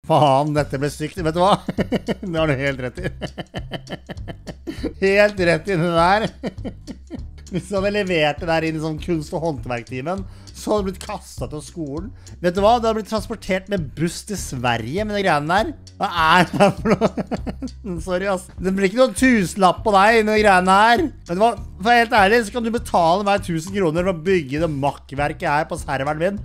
Faen, dette ble stygt, vet du hva? Det har du helt rett i. Helt rett i det der. Hvis du hadde levert det der inn i sånn kunst- og håndverktimen, så hadde det blitt kastet til skolen. Vet du hva? Det hadde blitt transportert med buss til Sverige med de greiene der. Hva er det for noe? Sorry, ass. Det blir ikke noen tusenlapp på deg med de greiene her. Vet du hva? For helt ærlig, så kan du betale meg 1000 kroner for å bygge det makkverket her på serveren min.